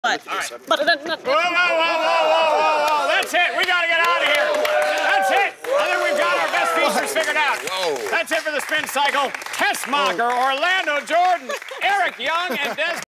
But, All right. but, Whoa, that's it. We got to get out of here. That's it. I think we've got our best features figured out. Whoa. That's it for the spin cycle. Tessmacher, Orlando Jordan, Eric Young, and Des.